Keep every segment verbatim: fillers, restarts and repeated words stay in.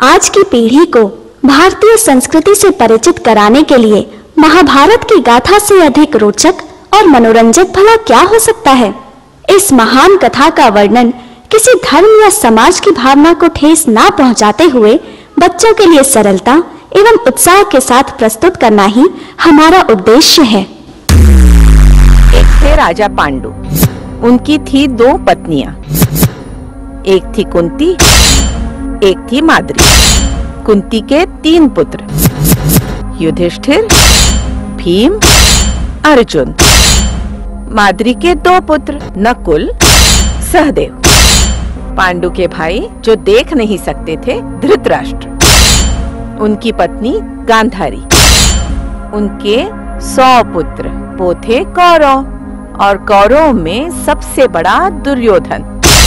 आज की पीढ़ी को भारतीय संस्कृति से परिचित कराने के लिए महाभारत की गाथा से अधिक रोचक और मनोरंजक भला क्या हो सकता है। इस महान कथा का वर्णन किसी धर्म या समाज की भावना को ठेस ना पहुंचाते हुए बच्चों के लिए सरलता एवं उत्साह के साथ प्रस्तुत करना ही हमारा उद्देश्य है। एक थे राजा पांडु। उनकी थी दो पत्नियां। एक थी कुंती, एक थी माद्री। कुंती के तीन पुत्र, युधिष्ठिर, भीम, अर्जुन। माद्री के दो पुत्र, नकुल, सहदेव। पांडु के भाई जो देख नहीं सकते थे, धृतराष्ट्र। उनकी पत्नी गांधारी। उनके सौ पुत्र, वो थे कौरव, और कौरव में सबसे बड़ा दुर्योधन।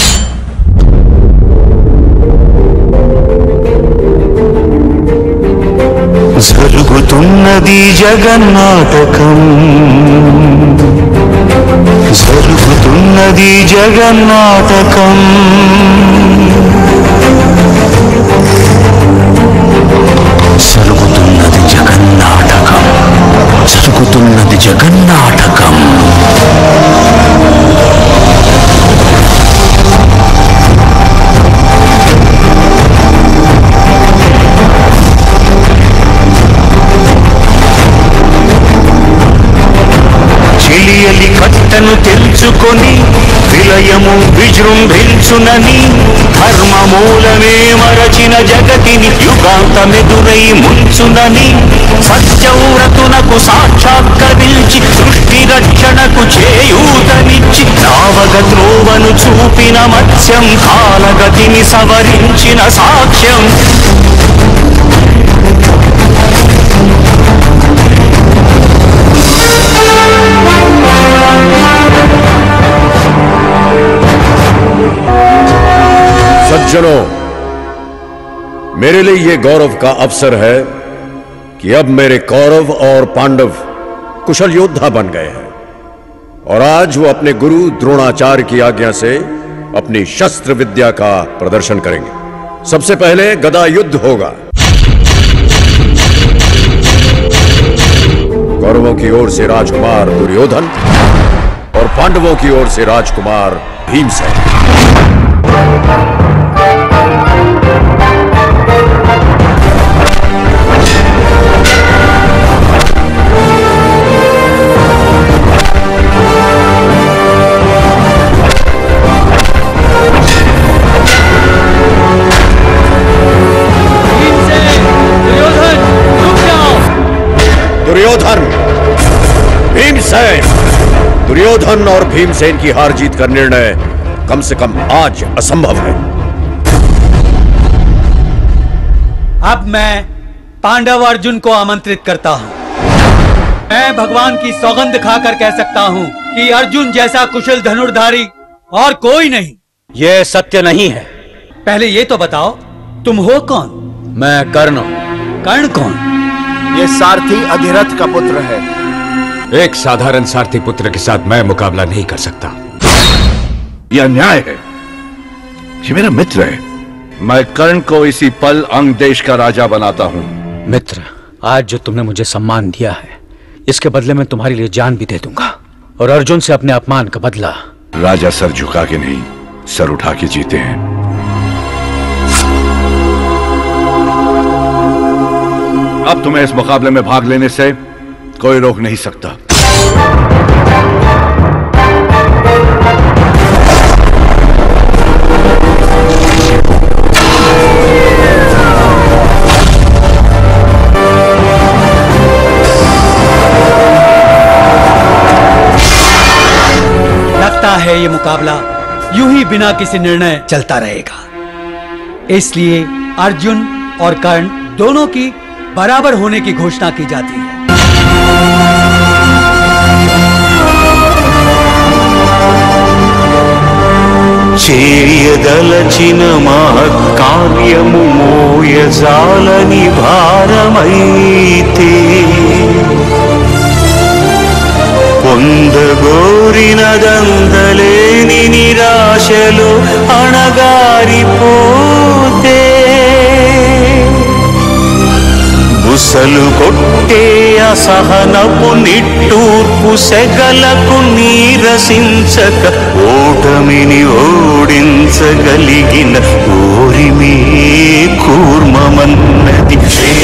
జరుగుతున్నది జగన్నాటకం జరుగుతున్నది జగన్నాటకం జరుగుతున్నది జగన్నాటకం జరుగుతున్నది జగన్నాటకం చెలియలి కట్టను తెలుసుకొని విలయము విజృంభించునని ధర్మమూలమే మరచిన జగతిని యుగాంతమెదురై ముంచునని సత్యవ్రతునకు సాక్షాత్కరించి సృష్టి రక్షణకు చేయూతనిచ్చి నావగ త్రోవను చూపిన మత్స్యం కాలగతిని సవరించిన సాక్ష్యం सज्जनों, मेरे लिए यह गौरव का अवसर है कि अब मेरे कौरव और पांडव कुशल योद्धा बन गए हैं और आज वो अपने गुरु द्रोणाचार्य की आज्ञा से अपनी शस्त्र विद्या का प्रदर्शन करेंगे। सबसे पहले गदा युद्ध होगा। कौरवों की ओर से राजकुमार दुर्योधन और पांडवों की ओर से राजकुमार भीमसेन। दुर्योधन, भीमसेन। दुर्योधन और भीमसेन की हार जीत का निर्णय कम से कम आज असंभव है। अब मैं पांडव अर्जुन को आमंत्रित करता हूँ। मैं भगवान की सौगंध खाकर कह सकता हूँ कि अर्जुन जैसा कुशल धनुर्धारी और कोई नहीं। यह सत्य नहीं है। पहले ये तो बताओ, तुम हो कौन? मैं कर्ण। कर्ण कौन? ये सारथी अधिरथ का पुत्र है। एक साधारण सारथी पुत्र के साथ मैं मुकाबला नहीं कर सकता। यह अन्याय है। ये मेरा मित्र है। मैं कर्ण को इसी पल अंग देश का राजा बनाता हूँ। मित्र, आज जो तुमने मुझे सम्मान दिया है, इसके बदले में तुम्हारे लिए जान भी दे दूंगा और अर्जुन से अपने अपमान का बदला। राजा सर झुका के नहीं, सर उठा के जीते हैं। अब तुम्हें इस मुकाबले में भाग लेने से कोई रोक नहीं सकता। लगता है ये मुकाबला यूं ही बिना किसी निर्णय चलता रहेगा। इसलिए अर्जुन और कर्ण दोनों की बराबर होने की घोषणा की जाती है। చేయదలచిన మహత్కార్యము మోయజాలని భారమైతే పొందగోరినదందలేని నిరాశలు అణగారిపోతే బుసలు కొట్టే అసహనపు నిట్టూర్పు సెగలకు నీరసించక ఓటమిని ఓడించగలిగిన ఓరిమే కూర్మమన్నది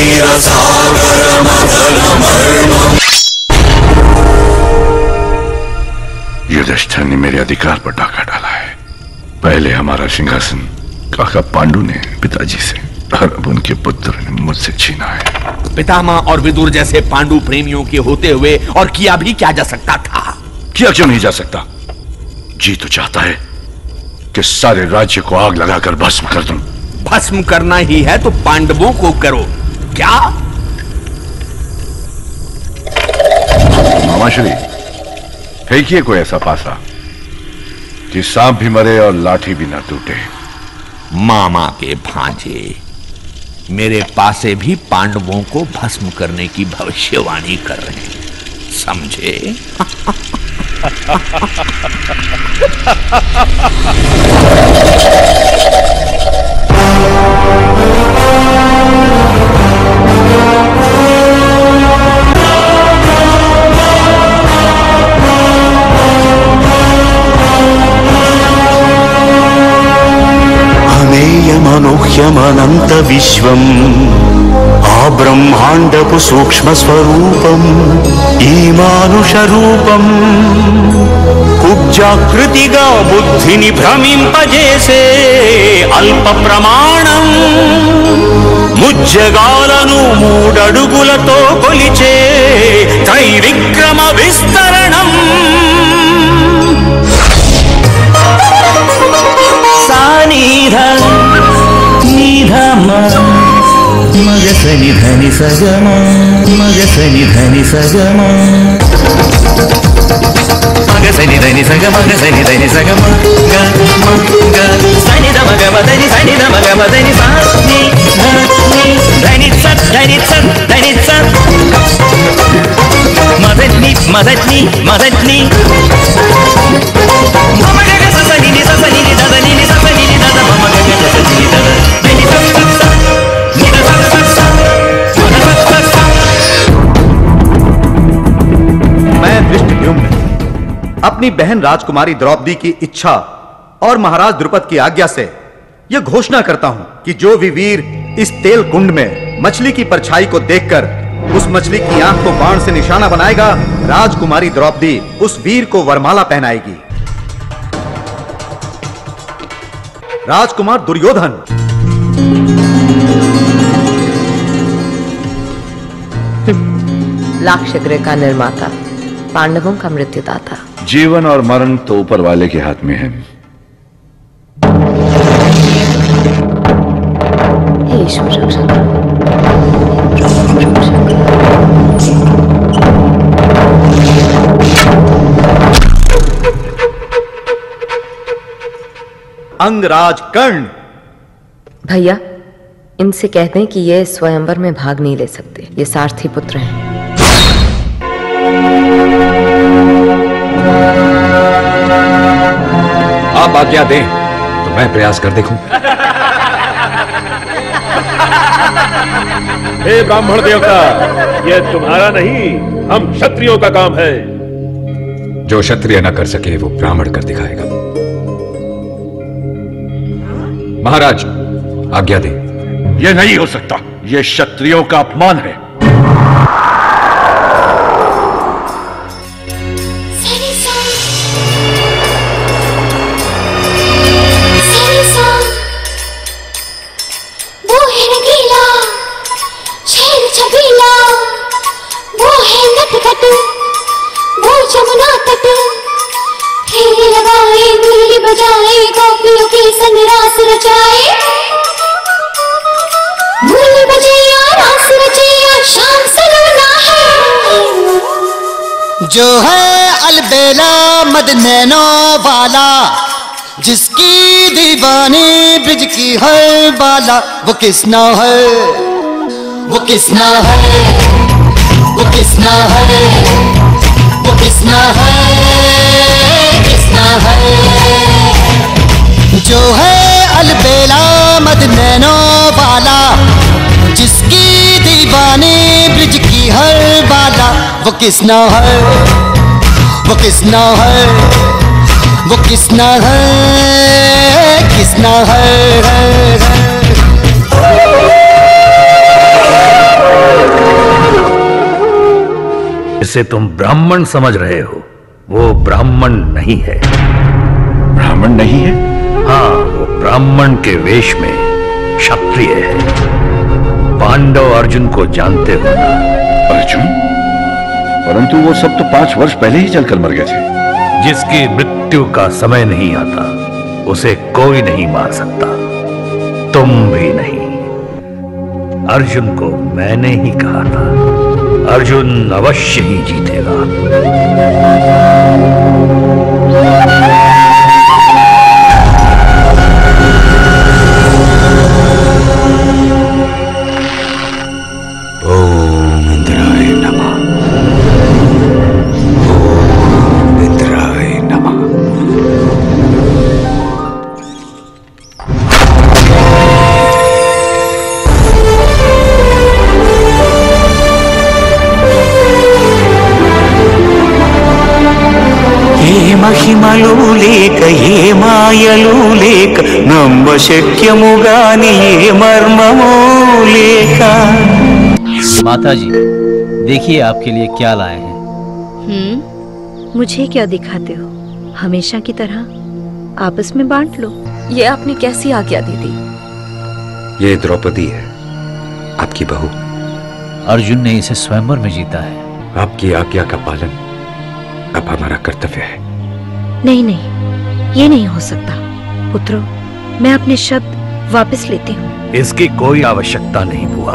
युधिष्ठिर ने मेरे अधिकार पर डाका डाला है। पहले हमारा सिंहासन काका पांडु ने पिताजी से, और अब उनके पुत्र ने मुझसे छीना है। पितामह और विदुर जैसे पांडु प्रेमियों के होते हुए और किया भी क्या जा सकता था? किया क्यों नहीं जा सकता? जी तो चाहता है कि सारे राज्य को आग लगाकर भस्म कर दूं। भस्म करना ही है तो पांडवों को करो। क्या मामाश्री, फेंकिए कोई ऐसा पासा कि सांप भी मरे और लाठी भी ना टूटे। मामा के भांजे, मेरे पासे भी पांडवों को भस्म करने की भविष्यवाणी कर रहे हैं, समझे? అనూహ్యమనంత విశ్వం ఆ బ్రహ్మాండపు సూక్ష్మ స్వరూపం ఈ మానుష రూపం కుబ్జాకృతిగా బుద్ధిని భ్రమింపజేసే అల్ప ప్రమాణం ముజ్జగాలను మూడడుగులతో కొలిచే త్రైవిక్రమ విస్తరణం సానిధం మగసని ధని సగమ మగసని ధని సగమ మగసని ధని సగ మగసని ధని సగమ గ మ గ సని ద మగ మదని సని ద మగ మదని సా ని ధ ని ధని స ధని స ధని స మదని మదని మదని మమ గగ సని ని సని ని దద ని ని సని ని దద మమ గగ సని ని దద ని స స ని ద స స मैं दृष्टद्युम्न अपनी बहन राजकुमारी द्रौपदी की इच्छा और महाराज द्रुपद की आज्ञा से यह घोषणा करता हूं कि जो भी वीर इस तेल कुंड में मछली की परछाई को देखकर उस मछली की आंख को बाण से निशाना बनाएगा, राजकुमारी द्रौपदी उस वीर को वरमाला पहनाएगी। राजकुमार दुर्योधन। लाक्षागृह का निर्माता, पांडवों का मृत्युदाता। जीवन और मरण तो ऊपर वाले के हाथ में है। हे ईश्वर रक्षक। अंगराज कर्ण। भैया, इनसे कह दें कि ये स्वयंवर में भाग नहीं ले सकते, ये सारथी पुत्र हैं। आप आज्ञा दें तो मैं प्रयास कर देखूं। हे ब्राह्मण देवता, यह तुम्हारा नहीं, हम क्षत्रियों का काम है। जो क्षत्रिय न कर सके वो ब्राह्मण कर दिखाएगा। महाराज आज्ञा दें। यह नहीं हो सकता, यह क्षत्रियों का अपमान है। जो है अलबेला मद नैनो वाला, जिसकी दीवानी ब्रिज की है बाला, वो किसना है, वो किसना है, वो किसना है, वो किसना है, किसना है। जो है अलबेला मद नैनो वाला, जिसकी दीवानी वो किसना है, वो किसना है, वो किसना है, किसना है, है, है। इसे तुम ब्राह्मण समझ रहे हो, वो ब्राह्मण नहीं है। ब्राह्मण नहीं है? हाँ, वो ब्राह्मण के वेश में क्षत्रिय है। पांडव अर्जुन को जानते हो ना? अर्जुन? परंतु वो सब तो पांच वर्ष पहले ही जलकर मर गए थे। जिसकी मृत्यु का समय नहीं आता उसे कोई नहीं मार सकता, तुम भी नहीं। अर्जुन को मैंने ही कहा था, अर्जुन अवश्य ही जीतेगा। ओम इंद्राय नमः, ओम इंद्राय नमः। ఏ మహిమలు లేక ఏ మాయలు లేక నమ్మ శక్యము గాని ఏ మర్మము లేక। माता जी, देखिए आपके लिए क्या लाए हैं। हम्म, मुझे क्या दिखाते हो? हमेशा की तरह आपस में बांट लो। ये आपने कैसी आज्ञा दे दी? ये द्रौपदी है, आपकी बहू। अर्जुन ने इसे स्वयंवर में जीता है। आपकी आज्ञा का पालन अब हमारा कर्तव्य है। नहीं नहीं, ये नहीं हो सकता। पुत्रों, मैं अपने शब्द वापस लेती हूँ। इसकी कोई आवश्यकता नहीं बुआ।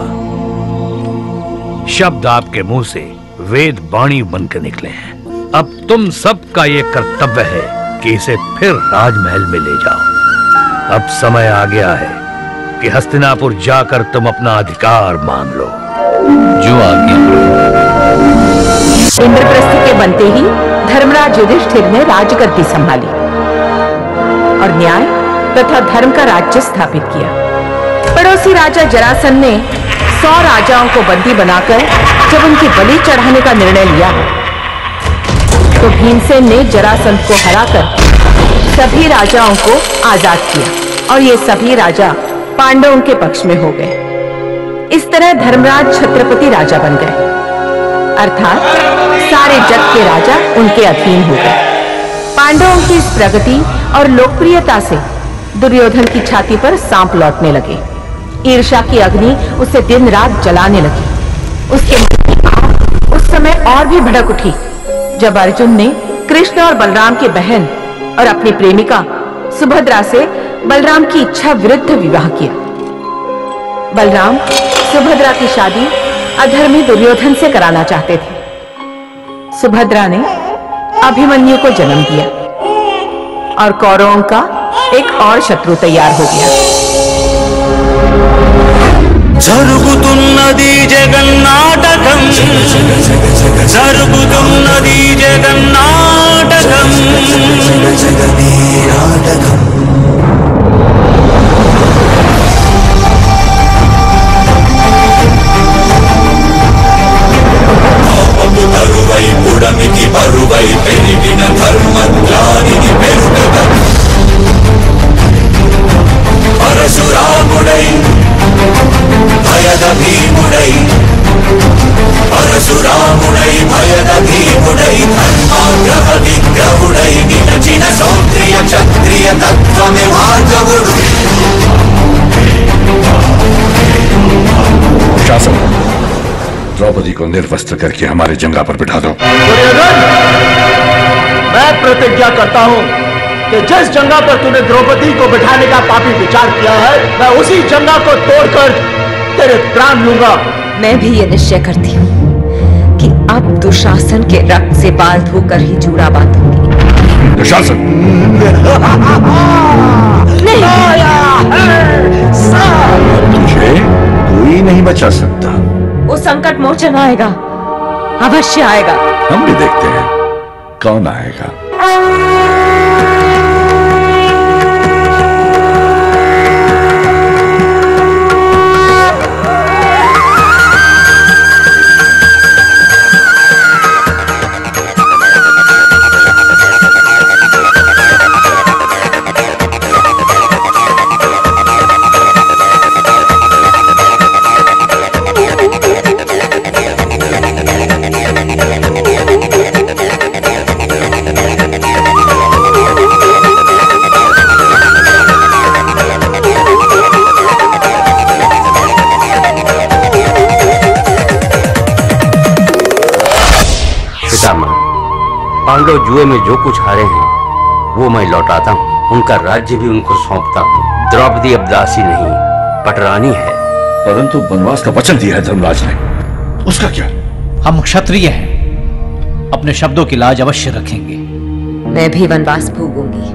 शब्द आपके मुंह से वेद वाणी बनकर निकले हैं। अब तुम सबका ये कर्तव्य है कि इसे फिर राजमहल में ले जाओ। अब समय आ गया है कि हस्तिनापुर जाकर तुम अपना अधिकार मांग लो। जो आज्ञा। इंद्रप्रस्थ के बनते ही धर्मराज युधिष्ठिर ने राजगद्दी संभाली और न्याय तथा धर्म का राज्य स्थापित किया। पड़ोसी राजा जरासंध ने सौ राजाओं को बंदी बनाकर जब उनकी बलि चढ़ाने का निर्णय लिया तो भीमसेन ने जरासंध को हराकर सभी राजाओं को आजाद किया और ये सभी राजा पांडवों के पक्ष में हो गए। इस तरह धर्मराज छत्रपति राजा बन गए, अर्थात सारे जग के राजा उनके अधीन हो गए। पांडवों की इस प्रगति और लोकप्रियता से दुर्योधन की छाती पर सांप लौटने लगे। ईर्ष्या की अग्नि उसे दिन रात जलाने लगी। उसके मन की आग उस समय और भी भड़क उठी जब अर्जुन ने कृष्ण और बलराम की बहन और अपनी प्रेमिका सुभद्रा से बलराम की इच्छा विरुद्ध विवाह किया। बलराम सुभद्रा की शादी अधर्मी दुर्योधन से कराना चाहते थे। सुभद्रा ने अभिमन्यु को जन्म दिया और कौरवों का एक और शत्रु तैयार हो गया। జరుగుతున్నది జగన్నాటకం, జరుగుతున్నది జగన్నాటకం। తరువై పుడమికి పరువై పెరిగిన ధర్మజ్ఞానికి పెరుగద పరశురాముడై భయద భీముడై, పరశురాముడై భయద భీముడై, ధర్మాగ్రహ విగ్రహుడై నిలచిన సౌంద్రియ క్షత్రియ తత్వమే భార్గవుడు। शासन, द्रौपदी को निर्वस्त्र करके हमारे जंगा पर बिठा दो। दुर्योधन, मैं प्रतिज्ञा करता हूँ कि जिस जंगा पर तूने द्रौपदी को बिठाने का पापी विचार किया है, मैं उसी जंगा को तोड़कर तेरे प्राण लूंगा। मैं भी ये निश्चय करती हूँ कि अब दुशासन के रक्त से बाल धोकर ही जूड़ा बांधूंगी। दुशासन, तुझे कोई नहीं बचा सकता। वो संकट मोचन आएगा, अवश्य आएगा। हम भी देखते हैं कौन आएगा। पितामह, पांडव जुए में जो कुछ हारे हैं वो मैं लौटाता हूँ। उनका राज्य भी उनको सौंपता हूँ। द्रौपदी अब दासी नहीं, पटरानी है। परंतु वनवास का वचन दिया है धर्मराज ने, उसका क्या? हम क्षत्रिय हैं, अपने शब्दों की लाज अवश्य रखेंगे। मैं भी वनवास भोगूंगी।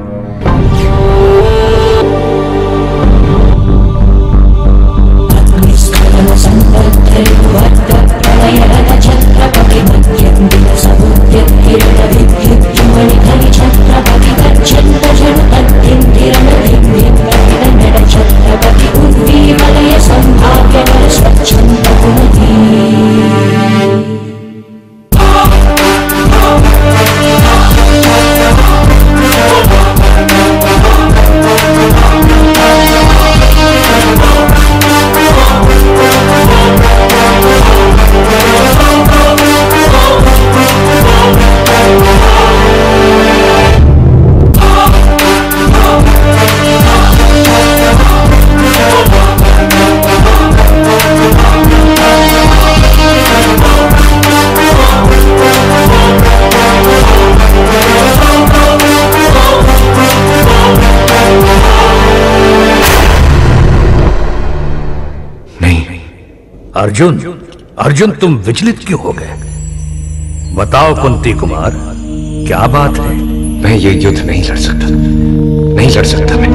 अर्जुन, अर्जुन तुम विचलित क्यों हो गए? बताओ कुंती कुमार, क्या बात है? मैं ये युद्ध नहीं लड़ सकता, नहीं लड़ सकता मैं।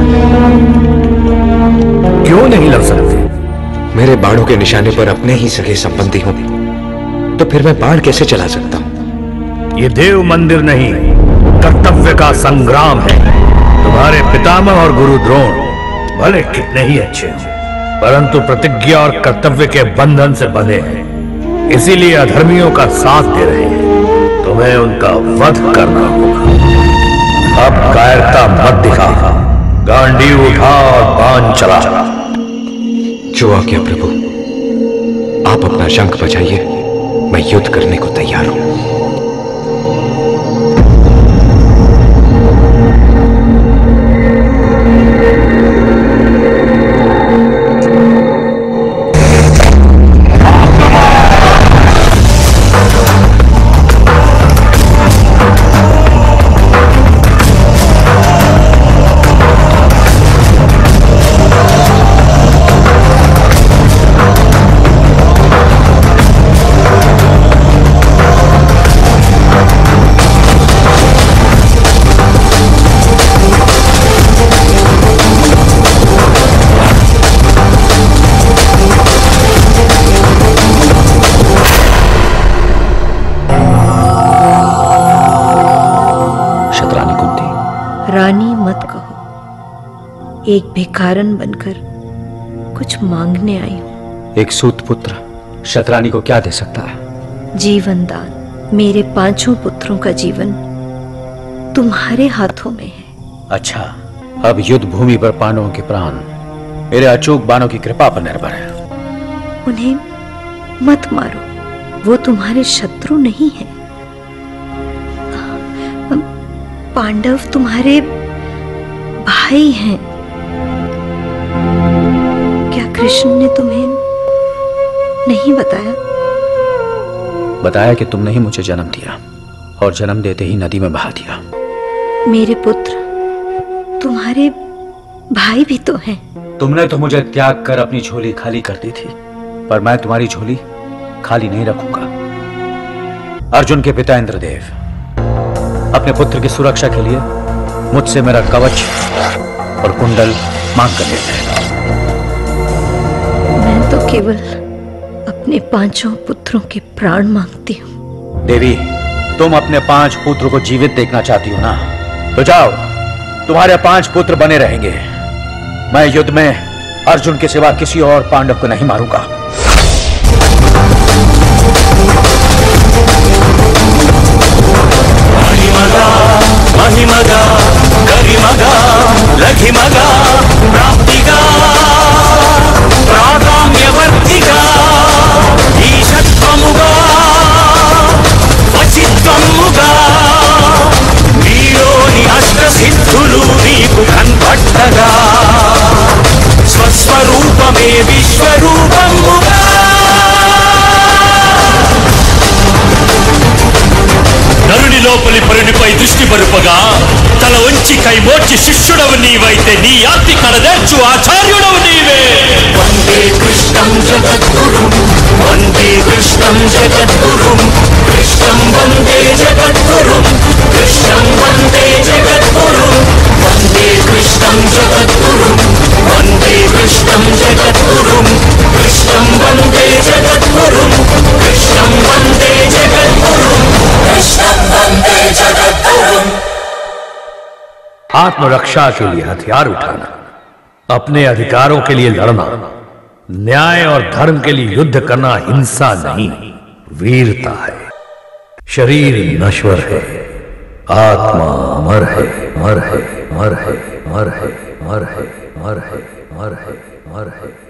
क्यों नहीं लड़ सकते? मेरे बाणों के निशाने पर अपने ही सगे संबंधी हों, तो फिर मैं बाण कैसे चला सकता हूं? ये देव मंदिर नहीं, कर्तव्य का संग्राम है। तुम्हारे पितामह और गुरु द्रोण भले कितने ही अच्छे हैं, परंतु प्रतिज्ञा और कर्तव्य के बंधन से बंधे हैं, इसीलिए अधर्मियों का साथ दे रहे हैं। तुम्हें उनका वध करना होगा। अब कायरता मत दिखा, गांडीव उठा और बाण चला। जो आज्ञा प्रभु, आप अपना शंख बजाइए, मैं युद्ध करने को तैयार हूं। रानी मत कहो, एक भिखारन बनकर कुछ मांगने आई हूं। एक सूत पुत्र शतरानी को क्या दे सकता है? जीवन दान। मेरे पांचों पुत्रों का जीवन तुम्हारे हाथों में है। अच्छा, अब युद्ध भूमि पर पांडवों के प्राण मेरे अचूक बाणों की कृपा पर निर्भर है। उन्हें मत मारो, वो तुम्हारे शत्रु नहीं है। पांडव तुम्हारे भाई हैं। क्या कृष्ण ने तुम्हें नहीं बताया? बताया कि तुमने ही मुझे जन्म दिया और जन्म देते ही नदी में बहा दिया। मेरे पुत्र तुम्हारे भाई भी तो हैं। तुमने तो मुझे त्याग कर अपनी झोली खाली कर दी थी, पर मैं तुम्हारी झोली खाली नहीं रखूंगा। अर्जुन के पिता इंद्रदेव अपने पुत्र की सुरक्षा के लिए मुझसे मेरा कवच और कुंडल मांग कर लेते हैं। मैं तो केवल अपने पांचों पुत्रों के प्राण मांगती हूँ। देवी, तुम अपने पांच पुत्रों को जीवित देखना चाहती हो ना? तो जाओ, तुम्हारे पांच पुत्र बने रहेंगे। मैं युद्ध में अर्जुन के सिवा किसी और पांडव को नहीं मारूंगा। महिमगा गरिमगा लघिमगा प्राप्तिगा प्रागाम्यवर्तिगा ईशत्वमुगा वचित्वमुगा वीरोनि अष्टसिद्धुलु नीకు కనపట్టగా స్వస్వరూపమే విశ్వరూపముగా మంచి శిష్యుడవు నీవైతే నీ ఆర్తి కడదేర్చు ఆచార్యుడవు నీవే. వందే కృష్ణం జగద్గురుం వందే కృష్ణం జగద్గురుం కృష్ణం వందే జగద్గురుం కృష్ణం వందే జగద్గురుం వందే కృష్ణం జగద్గురుం వందే కృష్ణం జగద్గురుం కృష్ణం వందే జగద్గురుం కృష్ణం వందే జగద్గురుం కృష్ణం వందే జగద్గురుం. आत्मरक्षा के लिए हथियार उठाना, अपने अधिकारों के लिए लड़ना, न्याय और धर्म के लिए युद्ध करना हिंसा नहीं, वीरता है. शरीर नश्वर है, आत्मा अमर है, मर है, मर है, मर है, मर है, मर है, मर है, मर है.